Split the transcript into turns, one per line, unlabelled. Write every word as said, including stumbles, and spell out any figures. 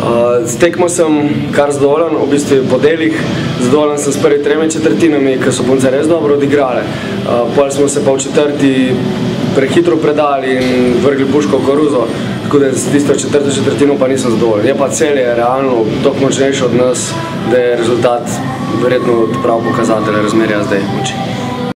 Z tekmo sem kar zadovoljen, v bistvu po delih. Zadovoljen sem s prvi tremi četrtinami, ki so punce res dobro odigrale. Pol smo se pa v četrti prehitro predali in vrgli puško v koruzo, tako da s tisto četrto četrtino pa nisem zadovoljen. Je pa Celje realno toliko močnejše od nas, da je rezultat verjetno prav pokazatelj razmerja zdaj moči.